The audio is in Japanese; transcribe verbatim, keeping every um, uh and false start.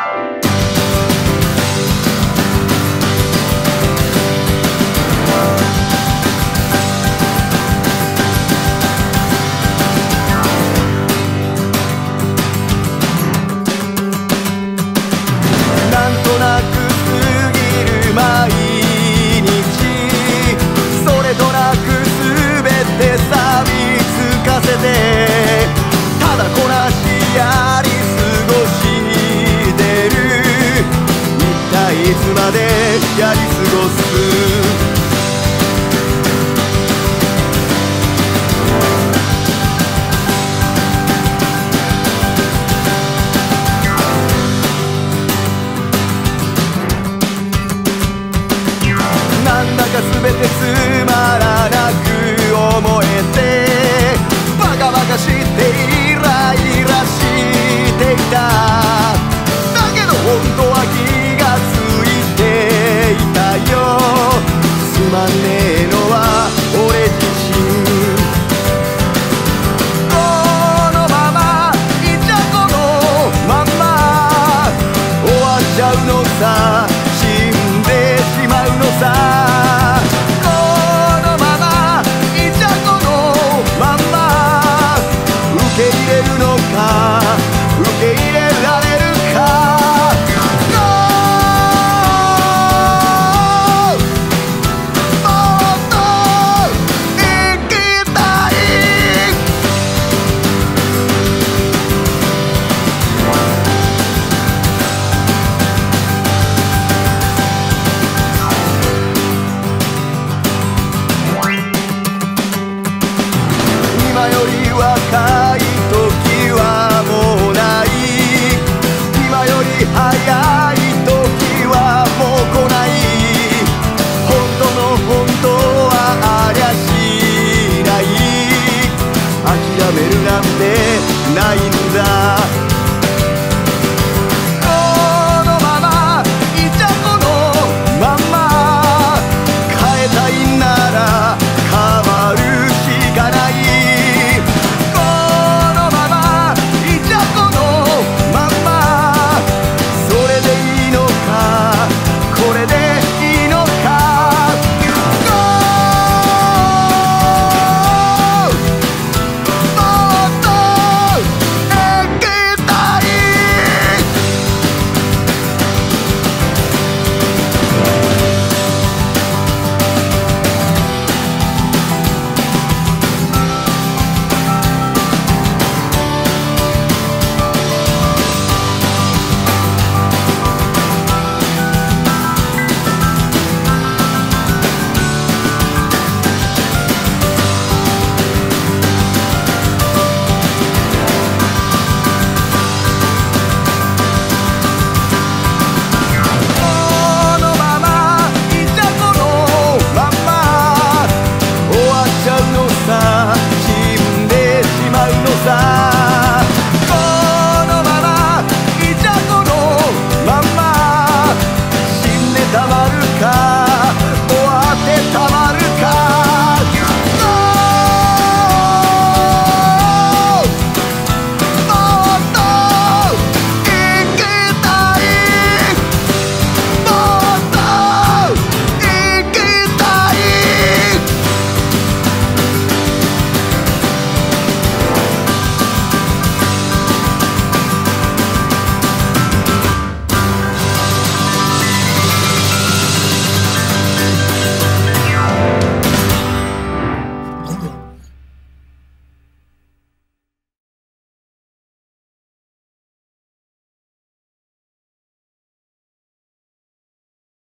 ただこなしやり過ごしてる。一体いつまでやり過ごす。なんだか全てつまらなく思えて、バカバカしてイライラしていた。だけど本当は気がついていたよ。つまんねえのは俺自身。このままいちゃこのまんま終わっちゃうのさ、死んでしまうのさ。受け入れるのか受け入れられるか。もっと生きたい。今より若い時はもうない。今より早い時はもう来ない。本当の本当はありゃしない。諦めるなんてないんだ。